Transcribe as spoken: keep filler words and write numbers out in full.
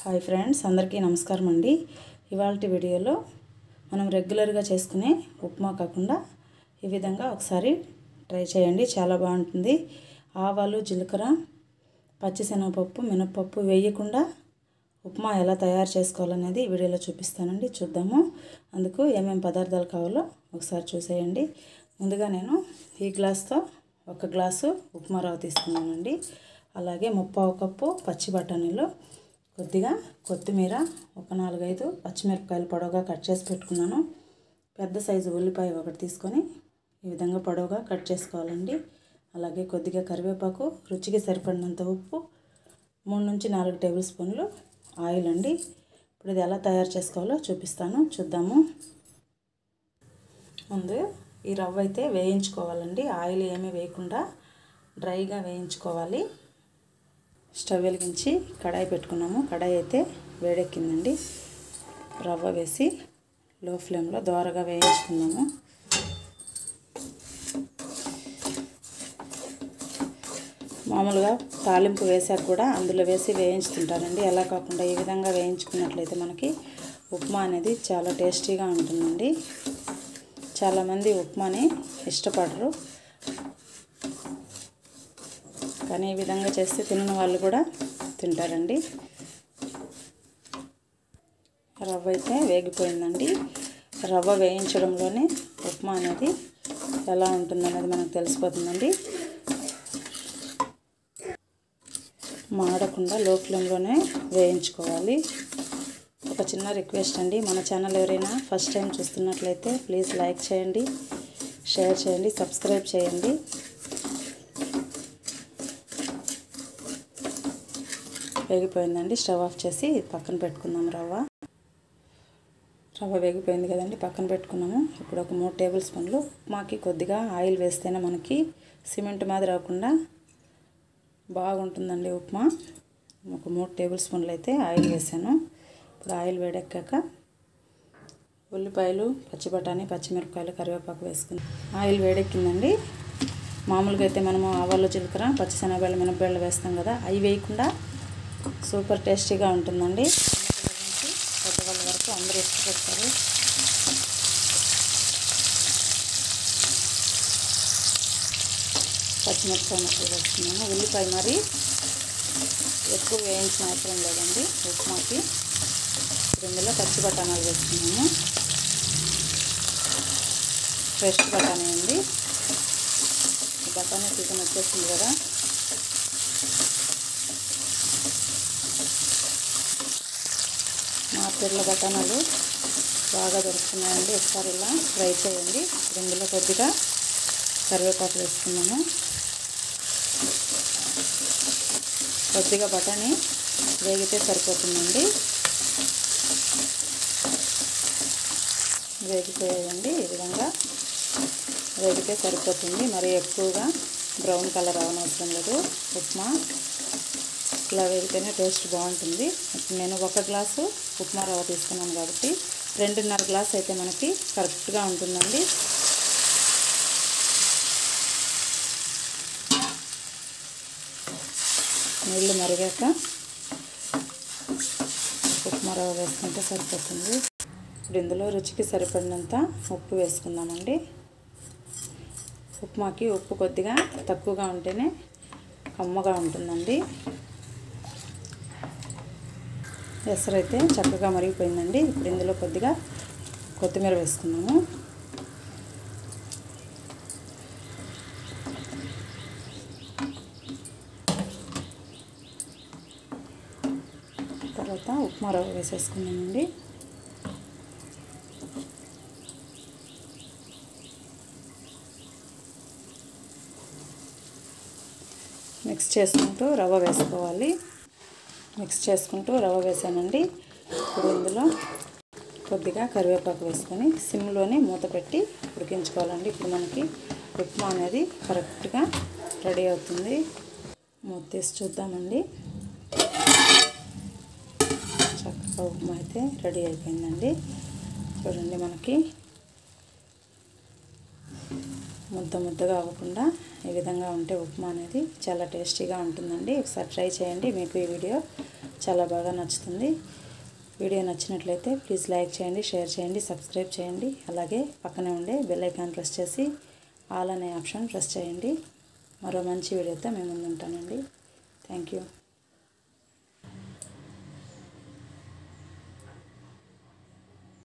Hi friends, అందరికీ నమస్కారం అండి. ఇవాల్టి వీడియోలో మనం రెగ్యులర్గా చేసుకునే ఉప్మా కాకుండా ఈ విధంగా ఒకసారి ట్రై చేయండి, చాలా బాగుంటుంది. ఆవాలు, జీలకర్ర, పచ్చిశనగపప్పు, మినపప్పు వేయకుండా ఉప్మా ఎలా తయారు చేసుకోవాలనేది ఈ వీడియోలో చూపిస్తానండి. చూద్దాము. అందుకు ఏమేమి పదార్థాలు కావాలో ఒకసారి చూసేయండి. ముందుగా నేను ఈ గ్లాస్తో ఒక గ్లాసు ఉప్మా రవ్వ తీసుకున్నానండి. అలాగే ముప్పావు కప్పు పచ్చి బఠానీలు, కొద్దిగా కొత్తిమీర, ఒక నాలుగైదు పచ్చిమిరపకాయలు పొడవుగా కట్ చేసి పెట్టుకున్నాను. పెద్ద సైజు ఉల్లిపాయ ఒకటి తీసుకొని ఈ విధంగా పొడవుగా కట్ చేసుకోవాలండి. అలాగే కొద్దిగా కరివేపాకు, రుచికి సరిపడినంత ఉప్పు, మూడు నుంచి నాలుగు టేబుల్ స్పూన్లు ఆయిల్ అండి. ఇప్పుడు ఇది ఎలా తయారు చేసుకోవాలో చూపిస్తాను, చూద్దాము. ముందు ఈ రవ్వ అయితే వేయించుకోవాలండి. ఆయిల్ ఏమీ వేయకుండా డ్రైగా వేయించుకోవాలి. స్టవ్ వెలిగించి కడాయి పెట్టుకున్నాము. కడాయి అయితే వేడెక్కిందండి. రవ్వ వేసి లో ఫ్లేమ్లో దోరగా వేయించుకున్నాము. మామూలుగా తాలింపు వేసాక కూడా అందులో వేసి వేయించుకుంటారండి. అలా కాకుండా ఈ విధంగా వేయించుకున్నట్లయితే మనకి ఉప్మా అనేది చాలా టేస్టీగా ఉంటుందండి. చాలామంది ఉప్మాని ఇష్టపడరు, కానీ ఈ విధంగా చేస్తే తినని వాళ్ళు కూడా తింటారండి. రవ్వ అయితే వేగిపోయిందండి. రవ్వ వేయించడంలోనే ఉప్మా అనేది ఎలా ఉంటుందనేది మనకు తెలిసిపోతుందండి. మాడకుండా లో ఫ్లేమ్లోనే వేయించుకోవాలి. ఒక చిన్న రిక్వెస్ట్ అండి, మన ఛానల్ ఎవరైనా ఫస్ట్ టైం చూస్తున్నట్లయితే ప్లీజ్ లైక్ చేయండి, షేర్ చేయండి, సబ్స్క్రైబ్ చేయండి. వేగిపోయిందండి. స్టవ్ ఆఫ్ చేసి పక్కన పెట్టుకుందాం. రవ్వ రవ్వ వేగిపోయింది కదండి, పక్కన పెట్టుకున్నాము. ఇప్పుడు ఒక మూడు టేబుల్ స్పూన్లు ఉప్మాకి కొద్దిగా ఆయిల్ వేస్తేనే మనకి సిమెంట్ మాదిరి రాకుండా బాగుంటుందండి ఉప్మా. ఒక మూడు టేబుల్ స్పూన్లు అయితే ఆయిల్ వేసాను. ఇప్పుడు ఆయిల్ వేడెక్కాక ఉల్లిపాయలు, పచ్చి బఠానీ, పచ్చిమిరపకాయలు, కరివేపాకు వేసుకుని ఆయిల్ వేడెక్కిందండి. మామూలుగా అయితే మనము ఆవాలు, జీలకర్ర, పచ్చిశనగపాయలు, మినపకాయలు వేస్తాం కదా, అవి వేయకుండా సూపర్ టేస్టీగా ఉంటుందండి. పెద్దవాళ్ళ వరకు అందరూ ఇష్టపడతారు. పచ్చిమిరపకాయ ముక్కలు వేస్తున్నాము. ఉల్లిపాయ మరి ఎక్కువ వేయించిన అవసరం లేదండి ఉప్మాకి. ఇందులో పచ్చి బఠానాలు వేస్తున్నాము. ఫ్రెష్ బఠానీ అండి. బఠానీ సీజన్ వచ్చేస్తుంది కదా, మార్కెట్లో బఠానాలు బాగా దొరుకుతున్నాయండి. ఒకసారి ఇలా ఫ్రై చేయండి. ఇందులో కొద్దిగా కరివేపాకు వేసుకున్నాము. కొద్దిగా బఠానీ వేగితే సరిపోతుందండి. వేగిపోయాయండి. ఈ విధంగా వేగితే సరిపోతుంది. మరి ఎక్కువగా బ్రౌన్ కలర్ అవనవసరం లేదు. ఉప్మా ఇలా వేగితేనే టేస్ట్ బాగుంటుంది. నేను ఒక గ్లాసు ఉప్మా రవ్వ తీసుకున్నాను కాబట్టి రెండున్నర గ్లాస్ అయితే మనకి కరెక్ట్గా ఉంటుందండి. నీళ్ళు మరిగాక ఉప్మా రవ్వ వేసుకుంటే సరిపోతుంది. ఇప్పుడు ఇందులో రుచికి సరిపడినంత ఉప్పు వేసుకుందామండి. ఉప్మాకి ఉప్పు కొద్దిగా తక్కువగా ఉంటేనే కమ్మగా ఉంటుందండి. ఎసరు అయితే చక్కగా మరిగిపోయిందండి. ఇప్పుడు ఇందులో కొద్దిగా కొత్తిమీర వేసుకున్నాము. తర్వాత ఉప్మా రవ్వ వేసేసుకున్నామండి. మిక్స్ చేసుకుంటూ రవ్వ వేసుకోవాలి. మిక్స్ చేసుకుంటూ రవ్వ వేసానండి. ఇప్పుడు ఇందులో కొద్దిగా కరివేపాకు వేసుకొని సిమ్లోనే మూత పెట్టి ఉడికించుకోవాలండి. ఇప్పుడు మనకి ఉప్మా అనేది కరెక్ట్గా రెడీ అవుతుంది. మూత తీసి చూద్దామండి. చక్కగా ఉప్మా అయితే రెడీ అయిపోయిందండి. చూడండి, మనకి ముద్ద ముద్దగా అవ్వకుండా ఈ విధంగా ఉంటే ఉప్మా అనేది చాలా టేస్టీగా ఉంటుందండి. ఒకసారి ట్రై చేయండి. మీకు ఈ వీడియో చాలా బాగా నచ్చుతుంది. వీడియో నచ్చినట్లయితే ప్లీజ్ లైక్ చేయండి, షేర్ చేయండి, సబ్స్క్రైబ్ చేయండి. అలాగే పక్కనే ఉండే బెల్ ఐకాన్ ప్రెస్ చేసి ఆల్ అనే ఆప్షన్ ప్రెస్ చేయండి. మరో మంచి వీడియోతో మేము ముందుంటానండి. Thank you.